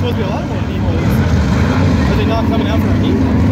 supposed to be a lot more Nemo's. Are they not coming out for a heat?